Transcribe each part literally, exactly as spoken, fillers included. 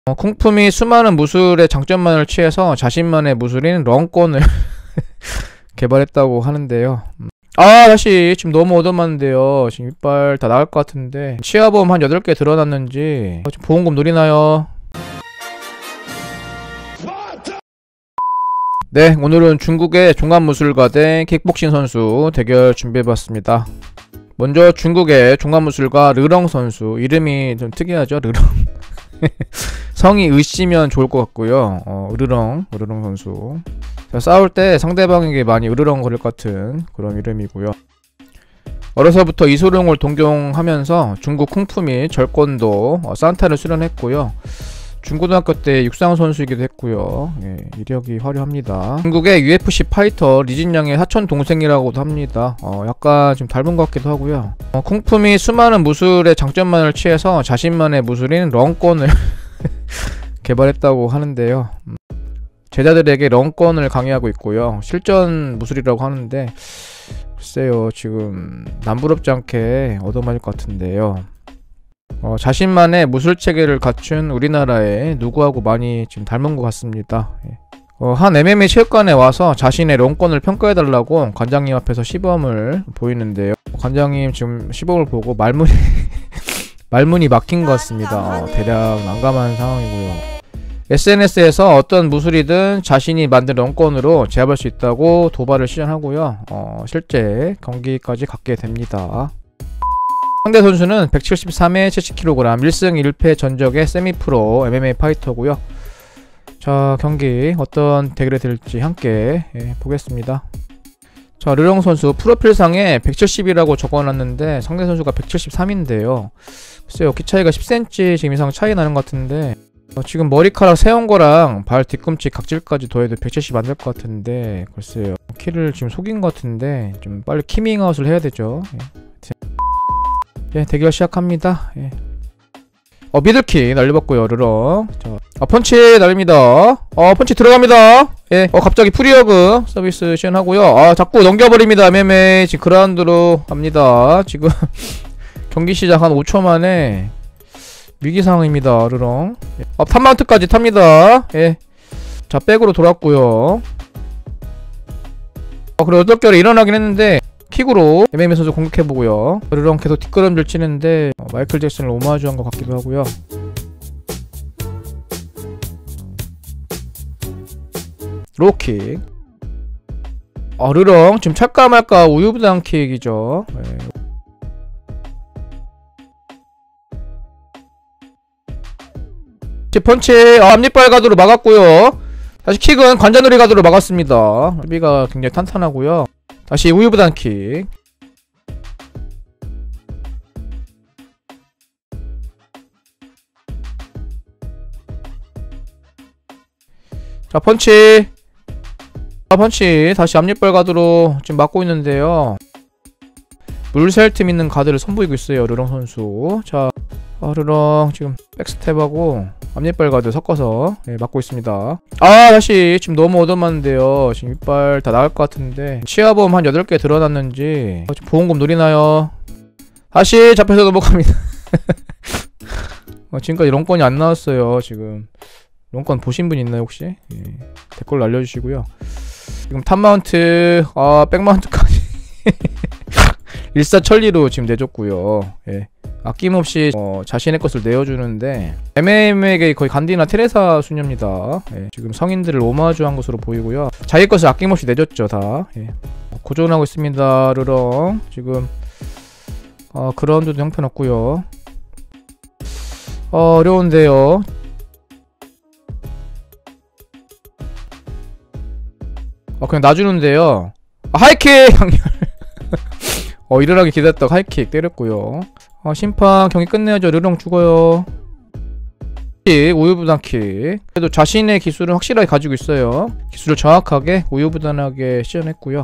어, 쿵품이 수많은 무술의 장점만을 취해서 자신만의 무술인 런권을 개발했다고 하는데요. 아 다시 지금 너무 얻어맞는데요. 지금 이빨 다 나갈 것 같은데 치아보험 한 여덟 개 드러났는지 지금 보험금 노리나요? 네, 오늘은 중국의 종합무술가 대 킥복싱 선수 대결 준비해봤습니다. 먼저 중국의 종합무술가 르렁 선수, 이름이 좀 특이하죠? 르렁. 성이 으시면 좋을 것 같고요. 어, 으르렁, 으르렁 선수. 자, 싸울 때 상대방에게 많이 으르렁 거릴 것 같은 그런 이름이고요. 어려서부터 이소룡을 동경하면서 중국 쿵푸 및 절권도 어, 산타를 수련했고요. 중고등학교 때 육상 선수이기도 했고요. 예, 이력이 화려합니다. 중국의 유에프씨 파이터 리진양의 사촌 동생이라고도 합니다. 어, 약간 좀 닮은 것 같기도 하고요. 어, 쿵푸 및 수많은 무술의 장점만을 취해서 자신만의 무술인 런권을 개발했다고 하는데요. 제자들에게 런권을 강의하고 있고요. 실전 무술이라고 하는데 글쎄요, 지금 남부럽지 않게 얻어맞을 것 같은데요. 어, 자신만의 무술체계를 갖춘 우리나라에 누구하고 많이 지금 닮은 것 같습니다. 예. 어, 한 엠엠에이 체육관에 와서 자신의 런권을 평가해달라고 관장님 앞에서 시범을 보이는데요. 관장님 지금 시범을 보고 말문이 말문이 막힌 것 같습니다. 어, 대략 난감한 상황이고요. 에스엔에스에서 어떤 무술이든 자신이 만든 런권으로 제압할 수 있다고 도발을 시전하고요. 어, 실제 경기까지 갖게 됩니다. 상대 선수는 백칠십삼 회 칠십 킬로그램 일 승 일 패 전적의 세미프로 엠엠에이 파이터고요. 자, 경기 어떤 대결이 될지 함께 예, 보겠습니다. 자, 르렁 선수 프로필상에 백칠십이라고 적어놨는데 상대 선수가 백칠십삼인데요 글쎄요, 키 차이가 십 센티미터 지금 이상 차이 나는 것 같은데 어, 지금 머리카락 세운 거랑 발 뒤꿈치 각질까지 더해도 백칠십 안 될 것 같은데 글쎄요, 키를 지금 속인 것 같은데 좀 빨리 키밍아웃을 해야 되죠. 예. 예, 대결 시작합니다. 예. 어, 미들킥 날려봤고요, 르렁. 자, 아, 펀치 날립니다. 어, 펀치 들어갑니다. 예, 어, 갑자기 프리어그 서비스 시연하고요. 아, 자꾸 넘겨버립니다. 엠엠에이 지금 그라운드로 갑니다. 지금 경기 시작 한 오 초 만에 위기 상황입니다, 르렁. 예. 어, 탑마운트까지 탑니다. 예. 자, 백으로 돌았고요. 어, 그리고 여덟 개로 일어나긴 했는데 킥으로 엠엠에이 선수 공격해보고요. 르렁 계속 뒷걸음질 치는데 어, 마이클 잭슨을 오마주한 것 같기도 하고요. 로킥. 어, 르렁 지금 찰까 말까 우유부단 킥이죠. 네. 펀치 어, 앞니빨 가드로 막았고요. 다시 킥은 관자놀이 가드로 막았습니다. 수비가 굉장히 탄탄하고요. 다시 우유부단 킥. 자, 펀치. 자, 펀치. 다시 앞니빨 가드로 지금 막고 있는데요. 물샐 틈 있는 가드를 선보이고 있어요, 르렁 선수. 자, 아, 르렁 지금 백스텝하고 앞니빨 가드 섞어서 예, 막고 있습니다. 아, 다시 지금 너무 얻어맞는데요. 지금 이빨 다 나갈 것 같은데 치아보험 한 여덟 개 드러났는지 어, 보험금 노리나요? 다시 잡혀서 넘어갑니다. 어, 지금까지 런권이 안 나왔어요. 지금 런권 보신 분 있나요 혹시? 예, 댓글 알려주시고요. 지금 탑마운트 아 백마운트까지 일사천리로 지금 내줬고요. 예. 아낌없이 어, 자신의 것을 내어주는데 엠엠에이에게 거의 간디나 테레사 수녀입니다. 예. 지금 성인들을 오마주한 것으로 보이고요. 자기 것을 아낌없이 내줬죠 다. 예. 고전하고 있습니다, 르렁. 지금 어, 그라운드도 형편없고요. 어, 어려운데요. 어, 그냥 놔주는데요. 아, 하이킥! 강렬. 어, 일어나기 기다렸다가 하이킥 때렸고요. 어, 심판 경기 끝내야죠. 르렁 죽어요. 우유부단킥. 그래도 자신의 기술은 확실하게 가지고 있어요. 기술을 정확하게 우유부단하게 시전했고요.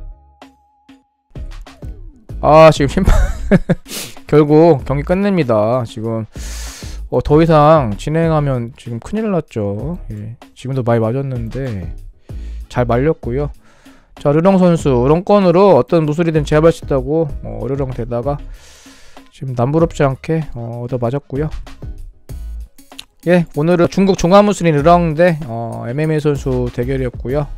아, 지금 심판 결국 경기 끝냅니다. 지금 어, 더 이상 진행하면 지금 큰일 났죠. 예. 지금도 많이 맞았는데 잘 말렸고요. 자, 르렁 선수 런권으로 어떤 무술이든 제압할 수 있다고 어, 르렁 되다가 지금 남부럽지 않게 어, 얻어 맞았고요. 예, 오늘은 중국 종합무술인 르렁 대 어, 엠엠에이 선수 대결이었고요.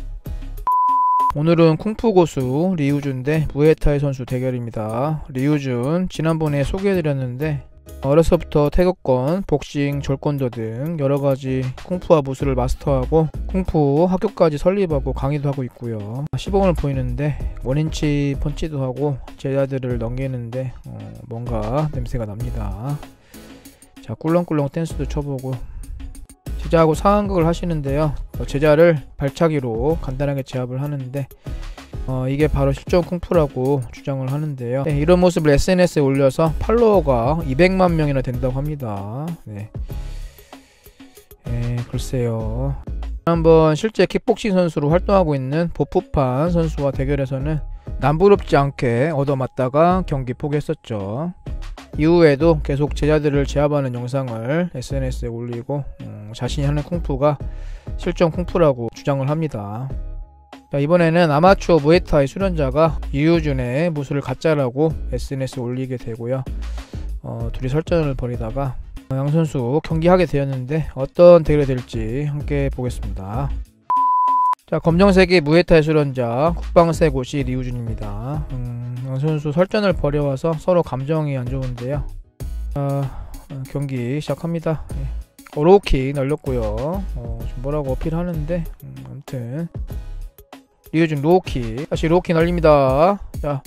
오늘은 쿵푸 고수 리우준 대 무에타이 선수 대결입니다. 리우준 지난번에 소개해드렸는데 어려서부터 태극권, 복싱, 절권도 등 여러가지 쿵푸와 무술을 마스터하고 쿵푸 학교까지 설립하고 강의도 하고 있고요. 시범을 보이는데 원인치 펀치도 하고 제자들을 넘기는데 어, 뭔가 냄새가 납니다. 자, 꿀렁꿀렁 댄스도 쳐보고 제자하고 상황극을 하시는데요. 어, 제자를 발차기로 간단하게 제압을 하는데 어, 이게 바로 실전 쿵푸라고 주장을 하는데요. 네, 이런 모습을 에스엔에스에 올려서 팔로워가 이백만 명이나 된다고 합니다. 네, 네 글쎄요. 한번 실제 킥복싱 선수로 활동하고 있는 보프판 선수와 대결에서는 남부럽지 않게 얻어맞다가 경기 포기했었죠. 이후에도 계속 제자들을 제압하는 영상을 에스엔에스에 올리고 음, 자신이 하는 쿵푸가 실전 쿵푸라고 주장을 합니다. 자, 이번에는 아마추어 무에타이 수련자가 리우준의 무술을 가짜라고 에스엔에스에 올리게 되고요. 어, 둘이 설전을 벌이다가 양 선수 경기하게 되었는데 어떤 대결이 될지 함께 보겠습니다. 자, 검정색의 무에타이 수련자 국방색 옷이 리우준입니다. 음, 양 선수 설전을 벌여와서 서로 감정이 안 좋은데요. 자, 경기 시작합니다. 예. 어, 로우킥 날렸고요. 어, 좀 뭐라고 어필하는데 음, 아무튼 리우준 로우킥, 다시 로우킥 날립니다. 자,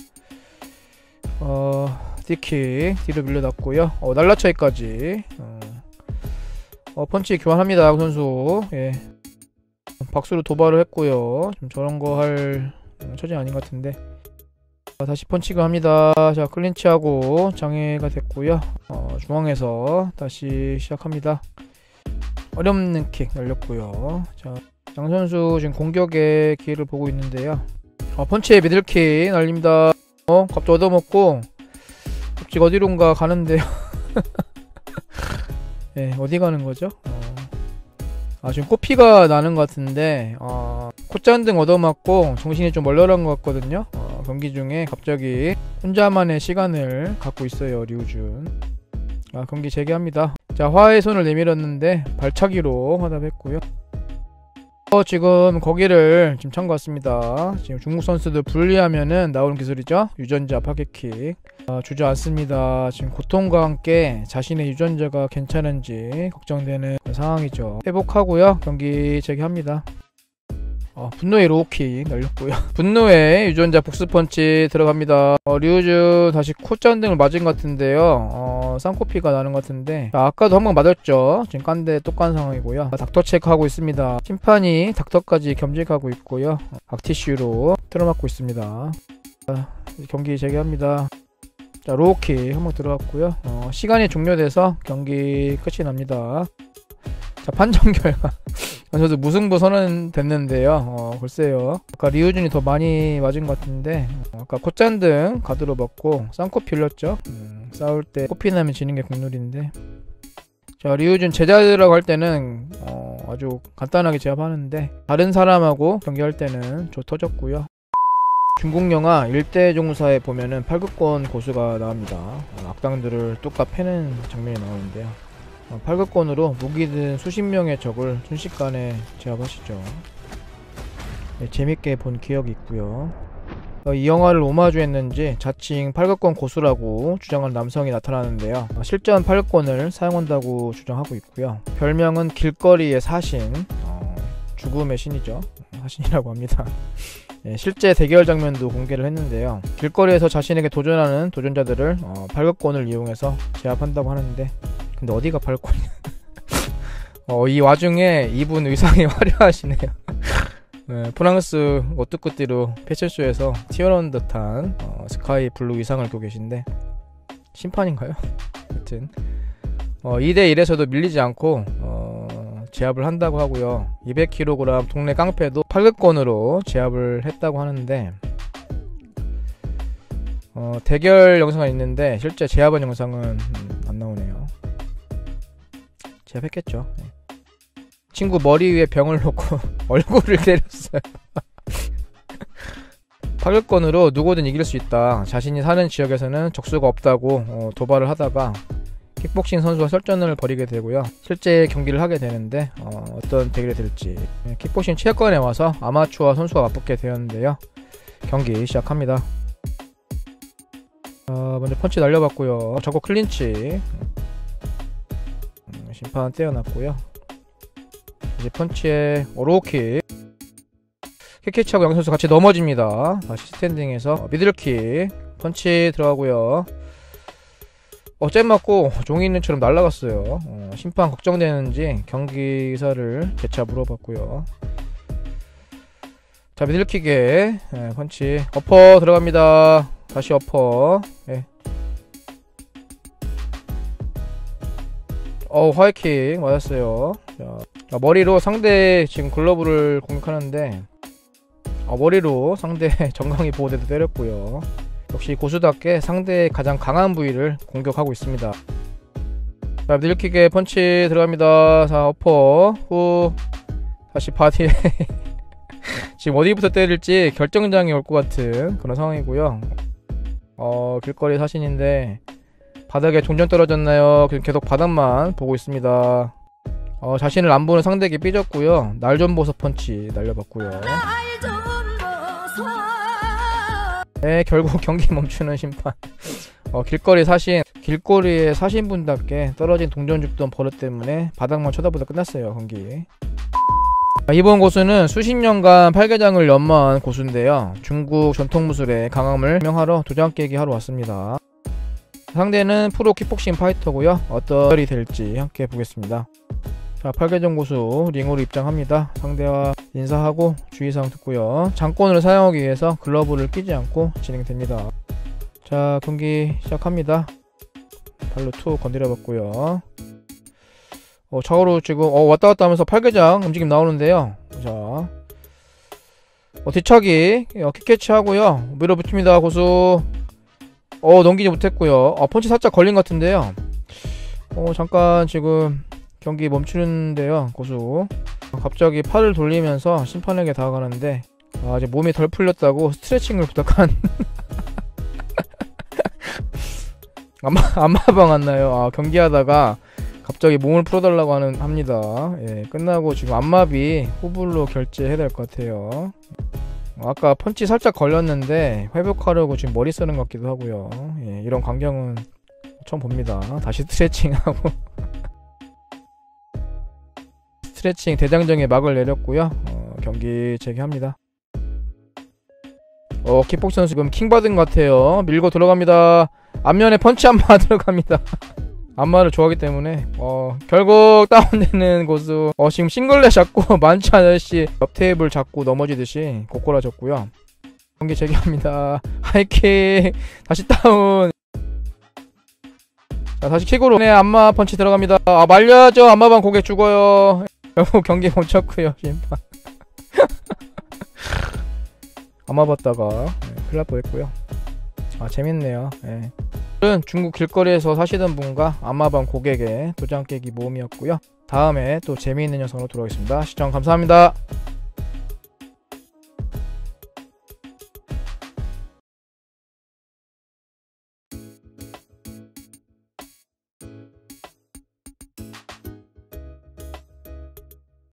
어, D킥 뒤로 밀려났고요. 어, 날라차기까지 어, 어, 펀치 교환합니다. 양 선수. 예. 박수로 도발을 했고요. 좀 저런거 할 처지 아닌 것 같은데. 자, 다시 펀치가 합니다. 자, 클린치하고 장애가 됐고요. 어, 중앙에서 다시 시작합니다. 어렵는 킥 날렸고요. 자, 양 선수 지금 공격의 기회를 보고 있는데요. 어, 펀치에 미들킥 날립니다. 어, 갑자기 얻어먹고 갑자기 어디론가 가는데요. 네, 어디 가는 거죠? 어. 아, 지금 코피가 나는 것 같은데 어, 콧잔등 얻어맞고 정신이 좀 멀쩡한 것 같거든요. 어, 경기 중에 갑자기 혼자만의 시간을 갖고 있어요, 리우준. 아, 경기 재개합니다. 자, 화의 손을 내밀었는데 발차기로 화답했고요. 어, 지금 거기를 지금 찬 것 같습니다. 지금 중국 선수들 분리하면은 나오는 기술이죠. 유전자 파괴킥. 아, 주저앉습니다. 지금 고통과 함께 자신의 유전자가 괜찮은지 걱정되는 상황이죠. 회복하고요. 경기 재개합니다. 어, 분노의 로우킥 날렸고요. 분노의 유전자 복수펀치 들어갑니다. 어, 리우준 다시 콧잔등을 맞은 것 같은데요. 어, 쌍코피가 나는 것 같은데 자, 아까도 한 번 맞았죠. 지금 깐데 또 깐 상황이고요. 닥터 체크하고 있습니다. 심판이 닥터까지 겸직하고 있고요. 악티슈로 틀어막고 있습니다. 자, 경기 재개합니다. 자, 로우킥 한번 들어갔고요. 어, 시간이 종료돼서 경기 끝이 납니다. 자, 판정 결과 저도 무승부 선언됐는데요. 어, 글쎄요. 아까 리우준이 더 많이 맞은 것 같은데 어, 아까 콧잔등 가드로 먹고 쌍코피 흘렸죠. 음, 싸울 때 코피 나면 지는 게 국룰인데 자, 리우준 제자들이라고 할 때는 어, 아주 간단하게 제압하는데 다른 사람하고 경기할 때는 조 터졌고요. 중국 영화 일대종사에 보면은 팔극권 고수가 나옵니다. 어, 악당들을 뚝까 패는 장면이 나오는데요. 어, 팔극권으로 무기든 수십 명의 적을 순식간에 제압하시죠. 네, 재밌게 본 기억이 있고요. 어, 이 영화를 오마주했는지 자칭 팔극권 고수라고 주장하는 남성이 나타나는데요. 어, 실전 팔극권을 사용한다고 주장하고 있고요. 별명은 길거리의 사신, 어, 죽음의 신이죠. 사신이라고 합니다. 네, 실제 대결 장면도 공개를 했는데요. 길거리에서 자신에게 도전하는 도전자들을 어, 팔극권을 이용해서 제압한다고 하는데 근데 어디가 팔극권이야? 어, 이 와중에 이분 의상이 화려하시네요. 네, 프랑스 오뚜꾸띠로 패션쇼에서 튀어나온 듯한 어, 스카이 블루 의상을 입고 계신데 심판인가요? 하여튼 어, 이 대 일에서도 밀리지 않고 어, 제압을 한다고 하고요. 이백 킬로그램 동네 깡패도 팔극권으로 제압을 했다고 하는데 어, 대결 영상은 있는데 실제 제압한 영상은 음, 안 나오네요. 제압했겠죠. 네. 친구 머리 위에 병을 놓고 얼굴을 때렸어요. 팔극권으로 누구든 이길 수 있다. 자신이 사는 지역에서는 적수가 없다고 어, 도발을 하다가 킥복싱 선수와 설전을 벌이게 되고요. 실제 경기를 하게 되는데 어, 어떤 대결이 될지. 킥복싱 체육관에 와서 아마추어 선수가 맞붙게 되었는데요. 경기 시작합니다. 어, 먼저 펀치 날려봤고요. 저거 클린치. 음, 심판 떼어놨고요. 이제 펀치에 오로우킥. 킥캐치하고 양 선수 같이 넘어집니다. 다시 스탠딩에서 미들킥. 펀치 들어가고요. 어, 잼 맞고 종이 있는 처럼 날아갔어요. 어, 심판 걱정되는지 경기 의사를 재차 물어봤고요. 자, 미들킥에 예, 펀치 어퍼 들어갑니다. 다시 어퍼. 예. 어, 하이킥 맞았어요. 자, 머리로 상대 지금 글러브를 공격하는데 어, 머리로 상대 정강이 보호대도 때렸고요. 역시 고수답게 상대의 가장 강한 부위를 공격하고 있습니다. 자, 미들킥에 펀치 들어갑니다. 자, 어퍼 후 다시 바디에 지금 어디부터 때릴지 결정장이 올 것 같은 그런 상황이고요. 어, 길거리 사신인데 바닥에 종전 떨어졌나요? 계속 바닥만 보고 있습니다. 어, 자신을 안 보는 상대에게 삐졌고요. 날 좀 보소 펀치 날려봤고요. 네, 결국 경기 멈추는 심판. 어, 길거리 사신, 길거리의 사신분답게 떨어진 동전 줍던 버릇 때문에 바닥만 쳐다보다 끝났어요, 경기. 이번 고수는 수십 년간 팔계장을 연마한 고수인데요. 중국 전통무술의 강함을 증명하러 도장 깨기 하러 왔습니다. 상대는 프로 킥복싱 파이터고요. 어떤 결이 될지 함께 보겠습니다. 자, 팔계장 고수 링으로 입장합니다. 상대와 인사하고 주의사항 듣고요. 장권을 사용하기 위해서 글러브를 끼지 않고 진행됩니다. 자, 경기 시작합니다. 발로 툭 건드려봤고요. 어, 좌우로 지금 어, 왔다갔다 하면서 팔계장 움직임 나오는데요. 자, 어, 뒤차기 어, 킥캐치 하고요. 밀어붙입니다. 고수. 어, 넘기지 못했고요. 어, 펀치 살짝 걸린 것 같은데요. 어, 잠깐 지금 경기 멈추는데요. 고수 갑자기 팔을 돌리면서 심판에게 다가가는데 아, 이제 몸이 덜 풀렸다고 스트레칭을 부탁한 안마, 안마방 왔나요? 아, 경기하다가 갑자기 몸을 풀어달라고 하는 합니다. 예, 끝나고 지금 안마비 후불로 결제해야 될 것 같아요. 아까 펀치 살짝 걸렸는데 회복하려고 지금 머리 쓰는 것 같기도 하고요. 예, 이런 광경은 처음 봅니다. 다시 스트레칭하고 스트레칭 대장정에 막을 내렸고요. 어, 경기 재개합니다. 어, 킥복싱 선수 지금 킹 받은 것 같아요. 밀고 들어갑니다. 앞면에 펀치 안마 들어갑니다. 안마를 좋아하기 때문에 어, 결국 다운되는 고수. 어, 지금 싱글렛 잡고 만취 아저씨 옆 테이블 잡고 넘어지듯이 고꾸라졌고요. 경기 재개합니다. 하이킥 다시 다운. 자, 다시 킥으로 네, 안마 펀치 들어갑니다. 아, 말려야죠. 안마방 고개 죽어요. 결국 경기 멈췄고요. 심판 안마 봤다가 네, 큰일 날 뻔했고요. 아, 재밌네요. 네. 중국 길거리에서 사시던 분과 안마방 고객의 도장 깨기 모험이었고요. 다음에 또 재미있는 영상으로 돌아오겠습니다. 시청 감사합니다.